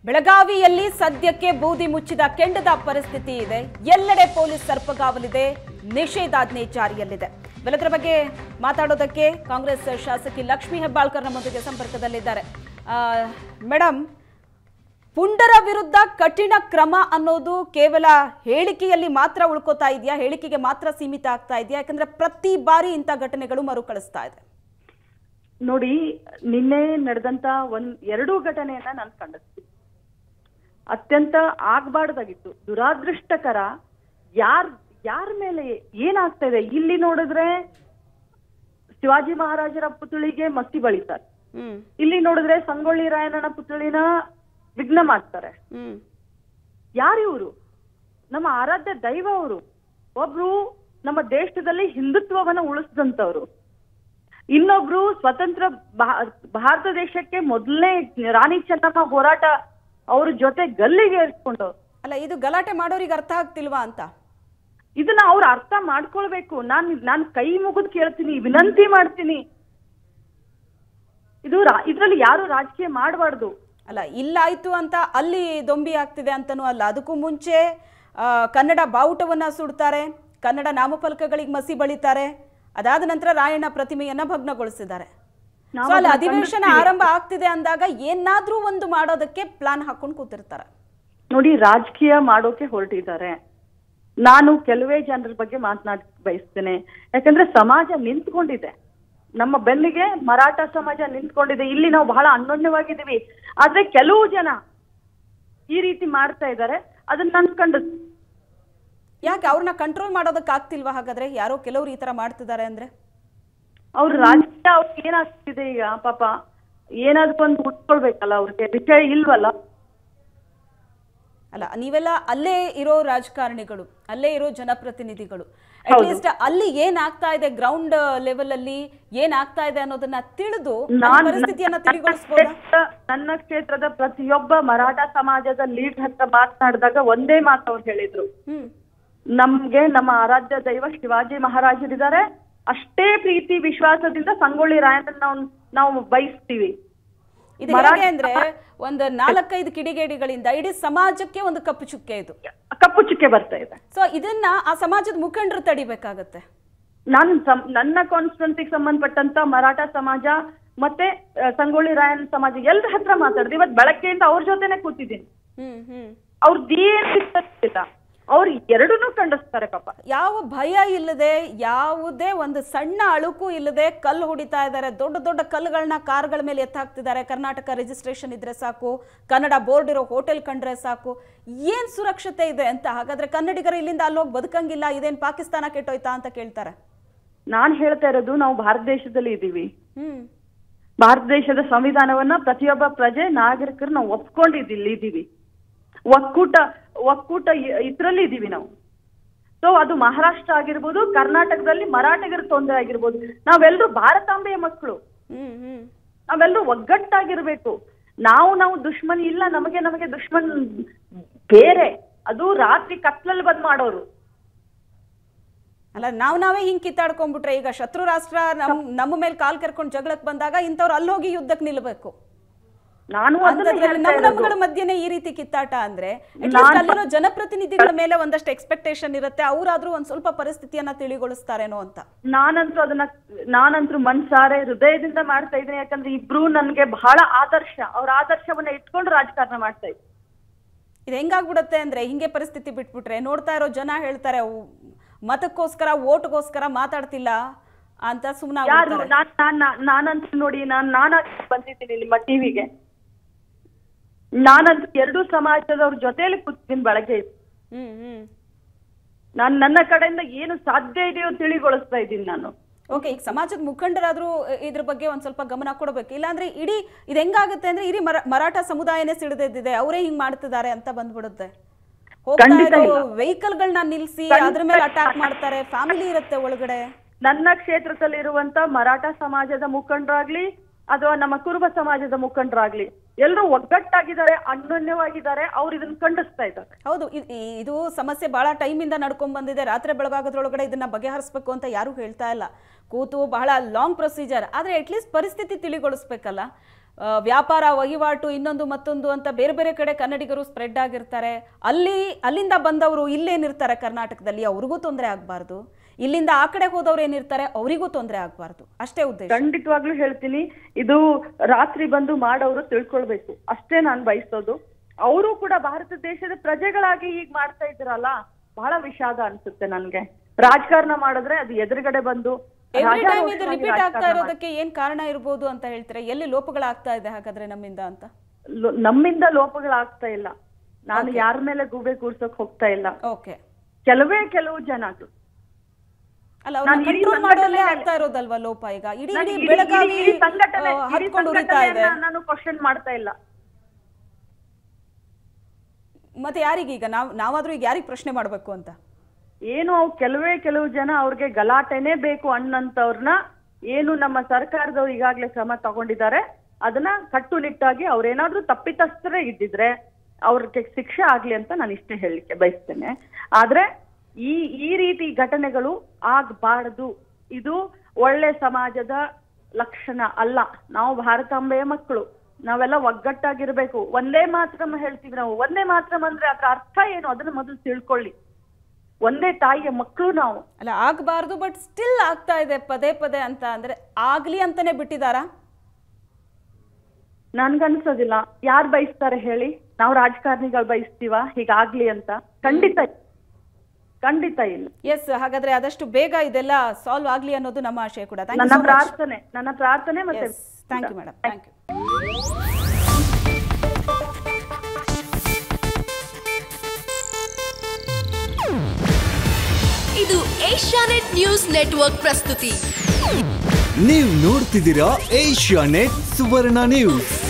ಬೆಳಗಾವಿಯಲ್ಲಿ ಸದ್ಯಕ್ಕೆ ಬೂದಿ ಮುಚ್ಚಿದ ಕೆಂಡದ ಪರಿಸ್ಥಿತಿ ಇದೆ. ಎಲ್ಲೆಡೆ ಪೊಲೀಸ್ ಸರ್ಪಗಾವಲಿದೆ, ನಿಷೇಧಾಜ್ಞೆ ಜಾರಿಯಲ್ಲಿದೆ. ಬೆಳದ್ರ ಬಗ್ಗೆ ಮಾತಾಡೋದಕ್ಕೆ ಕಾಂಗ್ರೆಸ್ ಶಾಸಕಿ ಲಕ್ಷ್ಮಿ ಹೆಬ್ಬಾಳ್ಕರ್ ನಮ್ಮೊಂದಿಗೆ ಸಂಪರ್ಕದಲ್ಲಿದ್ದಾರೆ. ಮೇಡಮ್, ಪುಂಡರ ವಿರುದ್ಧ ಕಠಿಣ ಕ್ರಮ ಅನ್ನೋದು ಕೇವಲ ಹೇಳಿಕೆಯಲ್ಲಿ ಮಾತ್ರ ಉಳ್ಕೋತಾ ಇದೆಯಾ? ಹೇಳಿಕೆಗೆ ಮಾತ್ರ ಸೀಮಿತ ಆಗ್ತಾ ಇದೆಯಾ? ಯಾಕಂದ್ರೆ ಪ್ರತಿ ಬಾರಿ ಇಂಥ ಘಟನೆಗಳು ಮರುಕಳಿಸ್ತಾ ಇದೆ. ನೋಡಿ, ನಿನ್ನೆ ನಡೆದಂತ ಎರಡು ಘಟನೆಯನ್ನ ನಾನು ಕಂಡಿಸ್ತೀನಿ. ಅತ್ಯಂತ ಆಗ್ಬಾರ್ದಾಗಿತ್ತು, ದುರಾದೃಷ್ಟಕರ. ಯಾರ ಮೇಲೆ ಏನಾಗ್ತಾ ಇದೆ ಇಲ್ಲಿ ನೋಡಿದ್ರೆ ಶಿವಾಜಿ ಮಹಾರಾಜರ ಪುತ್ಳಿಗೆ ಮಸಿ ಬಳಿತಾರೆ, ಇಲ್ಲಿ ನೋಡಿದ್ರೆ ಸಂಗೊಳ್ಳಿ ರಾಯಣ್ಣನ ಪುತ್ಳಿನ ವಿಘ್ನ ಮಾಡ್ತಾರೆ. ಯಾರಿವರು? ನಮ್ಮ ಆರಾಧ್ಯ ದೈವ ಅವರು. ಒಬ್ರು ನಮ್ಮ ದೇಶದಲ್ಲಿ ಹಿಂದುತ್ವವನ್ನ ಉಳಿಸಿದಂತವ್ರು, ಇನ್ನೊಬ್ರು ಸ್ವತಂತ್ರ ಭಾರತ ದೇಶಕ್ಕೆ ಮೊದಲನೇ ರಾಣಿ ಚೆನ್ನಮ್ಮ ಹೋರಾಟ ಅವ್ರ ಜೊತೆ ಗಲ್ಲಿಗೆ ಏರ್ಸ್ಕೊಂಡವ್ರು. ಅಲ್ಲ, ಇದು ಗಲಾಟೆ ಮಾಡೋರಿಗೆ ಅರ್ಥ ಆಗ್ತಿಲ್ವಾ ಅಂತ? ಇದನ್ನ ಅವ್ರು ಅರ್ಥ ಮಾಡ್ಕೊಳ್ಬೇಕು. ನಾನ್ ಕೈ ಮುಗಿದು ಕೇಳ್ತೀನಿ, ವಿನಂತಿ ಮಾಡ್ತೀನಿ, ಇದ್ರಲ್ಲಿ ಯಾರು ರಾಜಕೀಯ ಮಾಡಬಾರ್ದು. ಅಲ್ಲ, ಇಲ್ಲಾಯ್ತು ಅಂತ ಅಲ್ಲಿ ದೊಂಬಿ ಆಗ್ತಿದೆ ಅಂತನೂ ಅಲ್ಲ. ಅದಕ್ಕೂ ಮುಂಚೆ ಕನ್ನಡ ಬಾವುಟವನ್ನ ಸುಡ್ತಾರೆ, ಕನ್ನಡ ನಾಮಫಲಕಗಳಿಗೆ ಮಸಿ ಬಳಿತಾರೆ. ಅದಾದ ನಂತರ ರಾಯಣ್ಣ ಪ್ರತಿಮೆಯನ್ನ ಭಗ್ನಗೊಳಿಸಿದ್ದಾರೆ. ಅಲ್ಲಿ ಅಧಿವೇಶನ ಆರಂಭ ಆಗ್ತಿದೆ ಅಂದಾಗ ಏನಾದ್ರೂ ಒಂದು ಮಾಡೋದಕ್ಕೆ ಪ್ಲಾನ್ ಹಾಕೊಂಡು ಕೂತಿರ್ತಾರೆ. ನೋಡಿ, ರಾಜಕೀಯ ಮಾಡೋಕೆ ಹೊರಟಿದ್ದಾರೆ. ನಾನು ಕೆಲವೇ ಜನರ ಬಗ್ಗೆ ಮಾತನಾಡ ಬಯಸ್ತೇನೆ. ಯಾಕಂದ್ರೆ ಸಮಾಜ ನಿಂತ್ಕೊಂಡಿದೆ, ನಮ್ಮ ಬೆನ್ನಿಗೆ ಮರಾಠ ಸಮಾಜ ನಿಂತ್ಕೊಂಡಿದೆ. ಇಲ್ಲಿ ನಾವು ಬಹಳ ಅನ್ಯೋನ್ಯವಾಗಿದ್ದೀವಿ. ಆದ್ರೆ ಕೆಲವು ಜನ ಈ ರೀತಿ ಮಾಡ್ತಾ ಇದ್ದಾರೆ. ಅದನ್ನ ನಾನು ಕಂಡು ಯಾಕೆ ಅವ್ರನ್ನ ಕಂಟ್ರೋಲ್ ಮಾಡೋದಕ್ಕೆ ಆಗ್ತಿಲ್ವಾ? ಹಾಗಾದ್ರೆ ಯಾರೋ ಕೆಲವ್ರು ಈ ತರ ಮಾಡ್ತಿದ್ದಾರೆ ಅಂದ್ರೆ ಅವ್ರ ರಾಜಕೀಯ ಅವ್ರಿಗೆ ಏನಾಗ್ತಿದೆ ಈಗ? ಪಾಪ ಏನಾದ್ರು ಒಂದು ಉಟ್ಕೊಳ್ಬೇಕಲ್ಲ, ಅವ್ರಿಗೆ ವಿಷಯ ಇಲ್ವಲ್ಲ. ಅಲ್ಲ, ನೀವೆಲ್ಲ ಅಲ್ಲೇ ಇರೋ ರಾಜಕಾರಣಿಗಳು, ಅಲ್ಲೇ ಇರೋ ಜನಪ್ರತಿನಿಧಿಗಳು, ಅಟ್ಲೀಸ್ಟ್ ಅಲ್ಲಿ ಏನಾಗ್ತಾ ಇದೆ, ಗ್ರೌಂಡ್ ಲೆವೆಲ್ ಅಲ್ಲಿ ಏನಾಗ್ತಾ ಇದೆ ಅನ್ನೋದನ್ನ ತಿಳಿದು ಪರಿಸ್ಥಿತಿಯನ್ನ ತಿಳಿಗೊಳಿಸಬಹುದು. ನನ್ನ ಕ್ಷೇತ್ರದ ಪ್ರತಿಯೊಬ್ಬ ಮರಾಠ ಸಮಾಜದ ಲೀಡ್ ಹತ್ರ ಮಾತನಾಡಿದಾಗ ಒಂದೇ ಮಾತು ಅವ್ರು ಹೇಳಿದ್ರು, ನಮ್ಗೆ ನಮ್ಮ ಆರಾಧ್ಯ ದೈವ ಶಿವಾಜಿ ಮಹಾರಾಜರಿದ್ದಾರೆ, ಅಷ್ಟೇ ಪ್ರೀತಿ ವಿಶ್ವಾಸದಿಂದ ಸಂಗೊಳ್ಳಿ ರಾಯಣ್ಣ ನಾವು ಬಯಸ್ತೀವಿ. ಇದು ಹೇಗೆ ಅಂದ್ರೆ ಒಂದು 4-5 ಕಿಡಿಗೇಡಿಗಳಿಂದ ಇಡೀ ಸಮಾಜಕ್ಕೆ ಒಂದು ಕಪ್ಪು ಚುಕ್ಕೆ, ಇದು ಕಪ್ಪು ಚುಕ್ಕೆ ಬರ್ತಾ ಇದೆ. ಸೊ ಇದನ್ನ ಆ ಸಮಾಜದ ಮುಖಂಡರು ತಡಿಬೇಕಾಗತ್ತೆ. ನನ್ನ ಕಾನ್ಸ್ಟಿಟ್ಯೂನ್ಸಿಗೆ ಸಂಬಂಧಪಟ್ಟಂತ ಮರಾಠ ಸಮಾಜ ಮತ್ತೆ ಸಂಗೊಳ್ಳಿ ರಾಯಣ್ಣ ಸಮಾಜ ಎಲ್ಲರ ಹತ್ರ ಮಾತಾಡಿದ್ವಿ. ಇವತ್ತು ಬೆಳಗ್ಗೆಯಿಂದ ಅವ್ರ ಜೊತೆನೆ ಕೂತಿದ್ದೀನಿ. ಅವ್ರದ್ದೇನಿಲ್ಲ, ಅವ್ರು ಎರಡನ್ನೂ ಖಂಡಿಸ್ತಾರೆ. ಪಾಪ ಯಾವ ಭಯ ಇಲ್ಲದೆ, ಯಾವುದೇ ಒಂದು ಸಣ್ಣ ಅಳುಕು ಇಲ್ಲದೆ ಕಲ್ಲು ಹೊಡಿತಾ ಇದ್ದಾರೆ. ದೊಡ್ಡ ದೊಡ್ಡ ಕಲ್ಲುಗಳನ್ನ ಕಾರ್ಗಳ ಮೇಲೆ ಎತ್ತಾಕ್ತಿದ್ದಾರೆ. ಕರ್ನಾಟಕ ರಿಜಿಸ್ಟ್ರೇಷನ್ ಇದ್ರೆ ಸಾಕು, ಕನ್ನಡ ಬೋರ್ಡ್ ಇರೋ ಹೋಟೆಲ್ ಕಂಡ್ರೆ ಸಾಕು. ಏನ್ ಸುರಕ್ಷತೆ ಇದೆ ಅಂತ? ಹಾಗಾದ್ರೆ ಕನ್ನಡಿಗರು ಇಲ್ಲಿಂದ ಅಲ್ಲೋಗಿ ಬದುಕಂಗಿಲ್ಲ, ಇದೇನ್ ಪಾಕಿಸ್ತಾನ ಕೆಟ್ಟೋಯ್ತಾ ಅಂತ ಕೇಳ್ತಾರೆ. ನಾನ್ ಹೇಳ್ತಾ ಇರೋದು, ನಾವು ಭಾರತ ದೇಶದಲ್ಲಿ ಇದ್ದೀವಿ. ಭಾರತ ದೇಶದ ಸಂವಿಧಾನವನ್ನ ಪ್ರತಿಯೊಬ್ಬ ಪ್ರಜೆ ನಾಗರಿಕರು ನಾವು ಒಪ್ಕೊಂಡಿದ್ದೀವಿ. ಒಕ್ಕೂಟ ಇದ್ರಲ್ಲಿ ಇದೀವಿ ನಾವು. ಸೊ ಅದು ಮಹಾರಾಷ್ಟ್ರ ಆಗಿರ್ಬೋದು, ಕರ್ನಾಟಕದಲ್ಲಿ ಮರಾಠಿಗರ ತೊಂದರೆ ಆಗಿರ್ಬೋದು, ನಾವೆಲ್ಲರೂ ಭಾರತಾಂಬೆಯ ಮಕ್ಕಳು. ನಾವೆಲ್ಲರೂ ಒಗ್ಗಟ್ಟಾಗಿರ್ಬೇಕು. ನಾವು ದುಶ್ಮನ್ ಇಲ್ಲ, ನಮಗೆ ದುಶ್ಮನ್ ಬೇರೆ. ಅದು ರಾತ್ರಿ ಕತ್ಲಲ್ಲಿ ಬಂದ್ ಮಾಡೋರು ಅಲ್ಲ. ನಾವೇ ಹಿಂಗ್ ಕಿತ್ತಾಡ್ಕೊಂಡ್ಬಿಟ್ರೆ ಈಗ ಶತ್ರು ರಾಷ್ಟ್ರ ನಮ್ಮ ಮೇಲೆ ಕಾಲ್ ಕೆರ್ಕೊಂಡು ಜಗಳಕ್ಕೆ ಬಂದಾಗ ಇಂಥವ್ರು ಅಲ್ಲಿ ಹೋಗಿ ಯುದ್ಧಕ್ಕೆ ನಿಲ್ಬೇಕು. ನಮ್ಮಗಳ ಮಧ್ಯೆ ಈ ರೀತಿ ಕಿತ್ತಾಟ ಅಂದ್ರೆ ಅಲ್ಲಿರೋ ಜನಪ್ರತಿನಿಧಿಗಳ ಮೇಲೆ ಒಂದಷ್ಟು ಎಕ್ಸ್ಪೆಕ್ಟೇಷನ್ ಇರುತ್ತೆ, ಅವರಾದ್ರೂ ಒಂದ್ ಸ್ವಲ್ಪ ಪರಿಸ್ಥಿತಿಯನ್ನ ತಿಳಿಗೊಳಿಸ್ತಾರೇನೋ ಅಂತ. ನಾನಂತೂ ಮನ್ಸಾರೆ ಹೃದಯದಿಂದ ಮಾಡ್ತಾ ಇದ್ದೀನಿ. ಯಾಕಂದ್ರೆ ಇಬ್ರು ನನ್ಗೆ ಬಹಳ ಆದರ್ಶ. ಅವ್ರ ಆದರ್ಶವನ್ನ ಇಟ್ಕೊಂಡು ರಾಜಕಾರಣ ಮಾಡ್ತಾ ಇದ್ದೀನಿ. ಇದು ಹೆಂಗಾಗ್ಬಿಡುತ್ತೆ ಅಂದ್ರೆ, ಹಿಂಗೆ ಪರಿಸ್ಥಿತಿ ಬಿಟ್ಬಿಟ್ರೆ ನೋಡ್ತಾ ಇರೋ ಜನ ಹೇಳ್ತಾರೆ, ಮತಕ್ಕೋಸ್ಕರ ಓಟ್ಗೋಸ್ಕರ ಮಾತಾಡ್ತಿಲ್ಲ ಅಂತ ಸುಮ್ನೆ. ನಾನಂತೂ ನೋಡಿ, ನಾನು ಬಂದಿದ್ದೀನಿ ನಿಮ್ಮ ಟಿವಿಗೆ. ನಾನಂತೂ ಎರಡೂ ಸಮಾಜದವ್ರ ಜೊತೆಯಲ್ಲಿ ಕೂತ್ತೀನಿ ಬೆಳಗ್ಗೆ. ನನ್ನ ಕಡೆಯಿಂದ ಏನು ಸಾಧ್ಯ ಇದೆಯೋ ತಿಳಿಗೊಳಿಸ್ತಾ ಇದ್ದೀನಿ ನಾನು. ಓಕೆ, ಈಗ ಸಮಾಜದ ಮುಖಂಡರಾದ್ರೂ ಇದ್ರ ಬಗ್ಗೆ ಒಂದ್ ಸ್ವಲ್ಪ ಗಮನ ಕೊಡಬೇಕು. ಇಲ್ಲಾಂದ್ರೆ ಇಡೀ ಇದು ಹೆಂಗಾಗುತ್ತೆ ಅಂದ್ರೆ ಇಡೀ ಮರಾಠ ಸಮುದಾಯನೇ ಸಿಡಿದಿದೆ, ಅವರೇ ಹಿಂಗ್ ಮಾಡ್ತಿದ್ದಾರೆ ಅಂತ ಬಂದ್ಬಿಡುತ್ತೆ. ವೆಹಿಕಲ್ ಗಳನ್ನ ನಿಲ್ಸಿ ಅದ್ರ ಮೇಲೆ ಅಟ್ಯಾಕ್ ಮಾಡ್ತಾರೆ. ಫ್ಯಾಮಿಲಿ ಇರುತ್ತೆ ಒಳಗಡೆ. ನನ್ನ ಕ್ಷೇತ್ರದಲ್ಲಿರುವಂತ ಮರಾಠ ಸಮಾಜದ ಮುಖಂಡರಾಗ್ಲಿ ಅಥವಾ ನಮ್ಮ ಕುರುಬ ಸಮಾಜದ ಮುಖಂಡರಾಗ್ಲಿ ಎಲ್ಲರೂ ಒಗ್ಗಟ್ಟಾಗಿದ್ದಾರೆ, ಅನ್ಯೋನ್ಯವಾಗಿದ್ದಾರೆ. ಅವ್ರು ಇದನ್ನ ಖಂಡಿಸ್ತಾ ಇದ್ದಾರೆ. ಹೌದು, ಇದು ಸಮಸ್ಯೆ ಬಹಳ ಟೈಮ್ ಇಂದ ನಡ್ಕೊಂಡ್ ಬಂದಿದೆ. ರಾತ್ರಿ ಬೆಳಗಾಗೋದ್ರೊಳಗಡೆ ಇದನ್ನ ಬಗೆಹರಿಸಬೇಕು ಅಂತ ಯಾರು ಹೇಳ್ತಾ ಇಲ್ಲ. ಕೂತು ಬಹಳ ಲಾಂಗ್ ಪ್ರೊಸೀಜರ್. ಆದ್ರೆ ಅಟ್ಲೀಸ್ಟ್ ಪರಿಸ್ಥಿತಿ ತಿಳಿಗೊಳಿಸ್ಬೇಕಲ್ಲ. ವ್ಯಾಪಾರ ವಹಿವಾಟು ಇನ್ನೊಂದು ಮತ್ತೊಂದು ಅಂತ ಬೇರೆ ಬೇರೆ ಕಡೆ ಕನ್ನಡಿಗರು ಸ್ಪ್ರೆಡ್ ಆಗಿರ್ತಾರೆ. ಅಲ್ಲಿಂದ ಬಂದವರು ಇಲ್ಲೇನಿರ್ತಾರೆ ಕರ್ನಾಟಕದಲ್ಲಿ ಅವ್ರಿಗೂ ತೊಂದರೆ ಆಗಬಾರ್ದು, ಇಲ್ಲಿಂದ ಆ ಕಡೆ ಹೋದವ್ರು ಏನಿರ್ತಾರೆ ಅವರಿಗೂ ತೊಂದರೆ ಆಗಬಾರ್ದು, ಅಷ್ಟೇ ಉದ್ದೇಶ. ಖಂಡಿತವಾಗ್ಲೂ ಹೇಳ್ತೀನಿ, ಇದು ರಾತ್ರಿ ಬಂದು ಮಾಡೋರು ತಿಳ್ಕೊಳ್ಬೇಕು ಅಷ್ಟೇ ನಾನು ಬಯಸೋದು. ಅವರು ಕೂಡ ಭಾರತ ದೇಶದ ಪ್ರಜೆಗಳಾಗಿ ಈಗ ಮಾಡ್ತಾ ಇದ್ರಲ್ಲ, ಬಹಳ ವಿಷಾದ ಅನ್ಸುತ್ತೆ ನನ್ಗೆ. ರಾಜಕಾರಣ ಮಾಡಿದ್ರೆ ಅದು ಎದುರುಗಡೆ ಬಂದು ರಿಪೀಟ್ ಆಗ್ತಾ ಇರೋದಕ್ಕೆ ಏನ್ ಕಾರಣ ಇರ್ಬೋದು ಅಂತ ಹೇಳ್ತಾರೆ? ಎಲ್ಲಿ ಲೋಪಗಳಾಗ್ತಾ ಇದೆ ಹಾಗಾದ್ರೆ ನಮ್ಮಿಂದ ಅಂತ? ನಮ್ಮಿಂದ ಲೋಪಗಳಾಗ್ತಾ ಇಲ್ಲ, ನಾನು ಯಾರ ಮೇಲೆ ಗೂಬೆ ಕೂರ್ಸಕ್ ಹೋಗ್ತಾ ಇಲ್ಲ. ಕೆಲವು ಜನಗಳು ಅಲ್ಲ, ಅವ್ರನ್ನ ಕಂಟ್ರೋಲ್ ಮಾಡೋದೇ ಆಗ್ತಾ ಇರೋದಲ್ವಾ ಲೋಪ? ಈಗ ಇಡೀ ಬೆಳಗಾವಿ ಹತ್ಕೊಂಡು ಉರಿತಾ ಇದೆ. ನಾನು ಕ್ವಶನ್ ಮಾಡ್ತಾ ಇಲ್ಲ. ಮತ್ತೆ ಯಾರಿಗೀಗ ನಾವಾದ್ರೂ ಈಗ ಯಾರಿಗೆ ಪ್ರಶ್ನೆ ಮಾಡ್ಬೇಕು ಅಂತ? ಏನು ಕೆಲವು ಜನ ಅವ್ರಿಗೆ ಗಲಾಟೆನೇ ಬೇಕು ಅನ್ನಂತವ್ರನ್ನ ಏನು ನಮ್ಮ ಸರ್ಕಾರದವ್ರು ಈಗಾಗ್ಲೇ ಕ್ರಮ ತಗೊಂಡಿದ್ದಾರೆ, ಅದನ್ನ ಕಟ್ಟುನಿಟ್ಟಾಗಿ ಅವ್ರೇನಾದ್ರೂ ತಪ್ಪಿತಸ್ಥರೇ ಇದ್ದಿದ್ರೆ ಅವ್ರಿಗೆ ಶಿಕ್ಷೆ ಆಗ್ಲಿ ಅಂತ ನಾನು ಇಷ್ಟೇ ಹೇಳಲಿಕ್ಕೆ ಬಯಸ್ತೇನೆ. ಆದ್ರೆ ಈ ರೀತಿ ಘಟನೆಗಳು ಆಗ್ಬಾರ್ದು. ಇದು ಒಳ್ಳೆ ಸಮಾಜದ ಲಕ್ಷಣ ಅಲ್ಲ. ನಾವು ಭಾರತಾಂಬೆಯ ಮಕ್ಕಳು, ನಾವೆಲ್ಲ ಒಗ್ಗಟ್ಟಾಗಿರ್ಬೇಕು. ಒಂದೇ ಮಾತ್ರಂ ಹೇಳ್ತೀವಿ ನಾವು. ಒಂದೇ ಮಾತ್ರಂ ಅಂದ್ರೆ ಅದರ ಅರ್ಥ ಏನು ಅದನ್ನ ಮೊದಲು ತಿಳ್ಕೊಳ್ಳಿ. ಒಂದೇ ತಾಯಿಯ ಮಕ್ಕಳು ನಾವು. ಅಲ್ಲ, ಆಗ್ಬಾರ್ದು, ಬಟ್ ಸ್ಟಿಲ್ ಆಗ್ತಾ ಇದೆ ಪದೇ ಪದೇ ಅಂತ ಅಂದ್ರೆ ಆಗ್ಲಿ ಅಂತಾನೆ ಬಿಟ್ಟಿದಾರಾ? ನನ್ಗನ್ಸೋದಿಲ್ಲ. ಯಾರು ಬಯಸ್ತಾರೆ ಹೇಳಿ? ನಾವು ರಾಜಕಾರಣಿಗಳು ಬಯಸ್ತೀವ ಹೀಗಾಗ್ಲಿ ಅಂತ? ಖಂಡಿತ ಇಲ್ಲ. ಎಸ್, ಹಾಗಾದ್ರೆ ಆದಷ್ಟು ಬೇಗ ಇದೆಲ್ಲ ಸಾಲ್ವ್ ಆಗ್ಲಿ ಅನ್ನೋದು ನಮ್ಮ ಆಶಯ ಕೂಡ. ನನ್ನ ಪ್ರಾರ್ಥನೆ. ಮತ್ತೆ thank you madam, thank you. ಇದು ಏಷ್ಯಾನೆಟ್ ನ್ಯೂಸ್ ನೆಟ್ವರ್ಕ್ ಪ್ರಸ್ತುತಿ. ನೀವು ನೋಡ್ತಿದ್ದೀರಾ ಏಷ್ಯಾನೆಟ್ ಸುವರ್ಣ ನ್ಯೂಸ್.